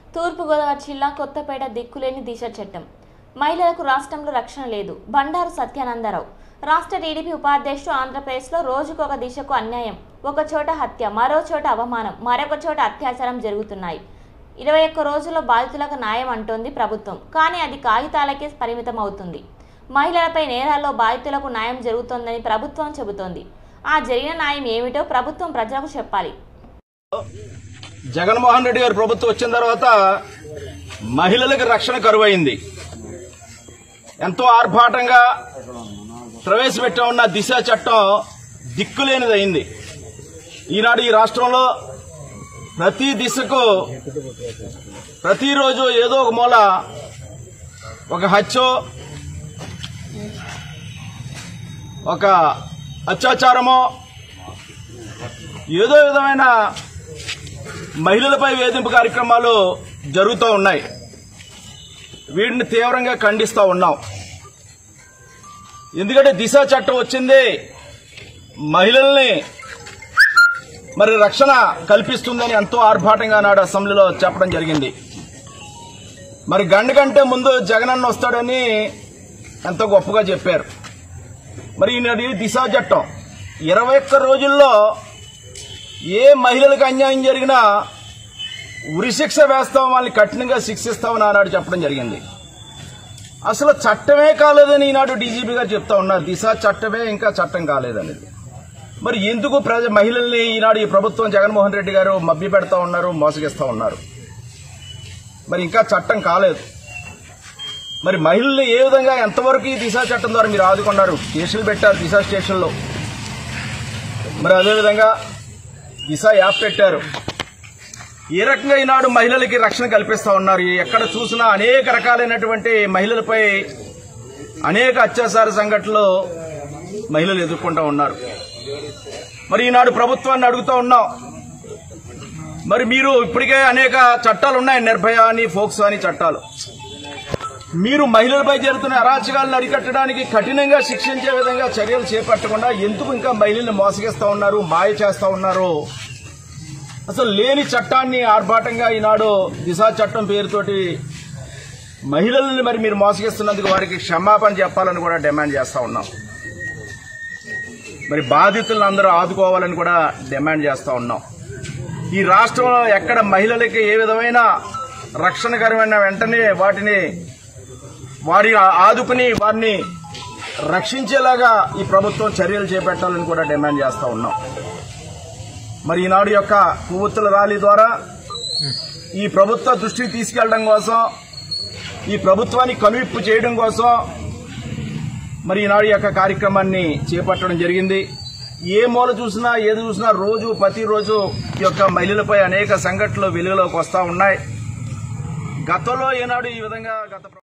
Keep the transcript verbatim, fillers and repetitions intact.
తూర్పు గోదావరి జిల్లా కొత్తపేట దిక్కులేని దిశ చట్టం మహిళలకు రాష్ట్రంలో రక్షణ లేదు. బండారు సత్యానందరావు రాష్ట్ర టీడీపీ ఉపాధ్యక్షుడు ఆంధ్రప్రదేశ్లో రోజుకొక దిశకు అన్యాయం, ఒక చోట హత్య, మరో చోట అవమానం, మరొక చోట అత్యాచారం జరుగుతున్నాయి. ఇరవై ఒక్క రోజుల్లో బాధితులకు న్యాయం అంటోంది ప్రభుత్వం, కానీ అది కాగితాలకే పరిమితం అవుతుంది. మహిళలపై నేరాల్లో బాధితులకు న్యాయం జరుగుతోందని ప్రభుత్వం చెబుతోంది. ఆ జరిగిన న్యాయం ఏమిటో ప్రభుత్వం ప్రజలకు చెప్పాలి. జగన్మోహన్ రెడ్డి గారి ప్రభుత్వం వచ్చిన తర్వాత మహిళలకు రక్షణ కరువైంది. ఎంతో ఆర్భాటంగా ప్రవేశపెట్ట ఉన్న దిశ చట్టం దిక్కులేనిదైంది. ఈనాడు ఈ రాష్ట్రంలో ప్రతి దిశకు ప్రతిరోజు ఏదో ఒక మూల ఒక హత్యో ఒక అత్యాచారమో ఏదో విధమైన మహిళలపై వేధింపు కార్యక్రమాలు జరుగుతూ ఉన్నాయి. వీటిని తీవ్రంగా ఖండిస్తూ ఉన్నాం. ఎందుకంటే దిశ చట్టం వచ్చింది మహిళల్ని మరి రక్షణ కల్పిస్తుందని ఎంతో ఆర్భాటంగా నాడు అసెంబ్లీలో చెప్పడం జరిగింది. మరి గంట కంటే ముందు జగనన్న వస్తాడని ఎంతో గొప్పగా చెప్పారు. మరి ఈనాడు దిశ చట్టం ఇరవై ఒక్క రోజుల్లో ఏ మహిళలకు అన్యాయం జరిగినా ఉరిశిక్ష వేస్తాం, వాళ్ళని కఠినంగా శిక్షిస్తామని ఆనాడు చెప్పడం జరిగింది. అసలు చట్టమే కాలేదని ఈనాడు డీజీపీ గారు చెప్తా ఉన్నారు. దిశ చట్టమే ఇంకా చట్టం కాలేదనేది. మరి ఎందుకు ప్రజ మహిళల్ని ఈనాడు ఈ ప్రభుత్వం జగన్మోహన్ రెడ్డి గారు మభ్య పెడతా ఉన్నారు, మోసగిస్తా ఉన్నారు. మరి ఇంకా చట్టం కాలేదు. మరి మహిళల్ని ఏ విధంగా ఎంతవరకు ఈ దిశ చట్టం ద్వారా మీరు ఆదుకున్నారు? స్టేషన్లు పెట్టారు, దిశ స్టేషన్లో. మరి అదేవిధంగా దిశ యాప్ పెట్టారు. ఏ రకంగా ఈనాడు మహిళలకి రక్షణ కల్పిస్తా ఉన్నారు? ఎక్కడ చూసినా అనేక రకాలైనటువంటి మహిళలపై అనేక అత్యాచార సంఘటనలు మహిళలు ఎదుర్కొంటూ ఉన్నారు. మరి ఈనాడు ప్రభుత్వాన్ని అడుగుతూ ఉన్నాం, మరి మీరు ఇప్పటికే అనేక చట్టాలు ఉన్నాయి, నిర్భయ అని, ఫోక్సో అని చట్టాలు. మీరు మహిళలపై జరుగుతున్న అరాచకాలను అరికట్టడానికి కఠినంగా శిక్షించే విధంగా చర్యలు చేపట్టకుండా ఎందుకు ఇంకా మహిళల్ని మోసగిస్తా ఉన్నారు, మాయ చేస్తా ఉన్నారు? అసలు లేని చట్టాన్ని ఆర్భాటంగా ఈనాడు దిశ చట్టం పేరుతోటి మహిళల్ని మరి మీరు మోసగిస్తున్నందుకు వారికి క్షమాపణ చెప్పాలని కూడా డిమాండ్ చేస్తా ఉన్నాం. మరి బాధితులను అందరూ ఆదుకోవాలని కూడా డిమాండ్ చేస్తా ఉన్నాం. ఈ రాష్ట్రంలో ఎక్కడ మహిళలకి ఏ విధమైన రక్షణకరమైన వెంటనే వాటిని వారి ఆదుకుని వారిని రక్షించేలాగా ఈ ప్రభుత్వం చర్యలు చేపట్టాలని కూడా డిమాండ్ చేస్తా ఉన్నాం. మరి ఈనాడు యొక్క కొవ్వొత్తుల ర్యాలీ ద్వారా ఈ ప్రభుత్వ దృష్టికి తీసుకెళ్లడం కోసం, ఈ ప్రభుత్వాన్ని కనువిప్పు చేయడం కోసం మరి ఈనాడు యొక్క కార్యక్రమాన్ని చేపట్టడం జరిగింది. ఏ మూల చూసినా ఏది చూసినా రోజు ప్రతిరోజు ఈ యొక్క మహిళలపై అనేక సంఘటనలు వెలుగులోకి వస్తా ఉన్నాయి. గతంలో ఈనాడు ఈ విధంగా గత